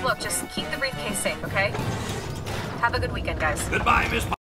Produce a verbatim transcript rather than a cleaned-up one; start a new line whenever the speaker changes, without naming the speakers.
look, just keep the briefcase safe, okay? Have a good weekend, guys.
Goodbye, Miss